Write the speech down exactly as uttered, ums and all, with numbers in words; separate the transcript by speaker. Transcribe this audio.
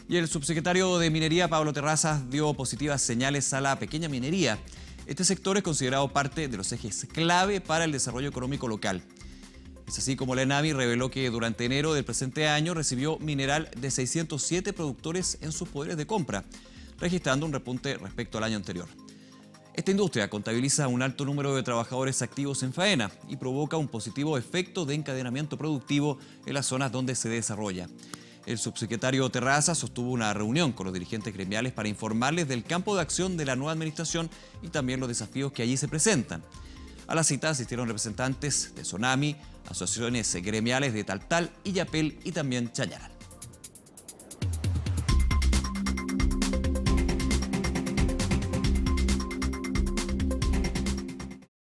Speaker 1: Y el subsecretario de Minería, Pablo Terrazas, dio positivas señales a la pequeña minería. Este sector es considerado parte de los ejes clave para el desarrollo económico local. Es así como la ENAMI reveló que durante enero del presente año recibió mineral de seiscientos siete productores en sus poderes de compra, registrando un repunte respecto al año anterior. Esta industria contabiliza un alto número de trabajadores activos en faena y provoca un positivo efecto de encadenamiento productivo en las zonas donde se desarrolla. El subsecretario Terrazas sostuvo una reunión con los dirigentes gremiales para informarles del campo de acción de la nueva administración y también los desafíos que allí se presentan. A la cita asistieron representantes de Sonami, asociaciones gremiales de Taltal, Illapel y también Chañaral.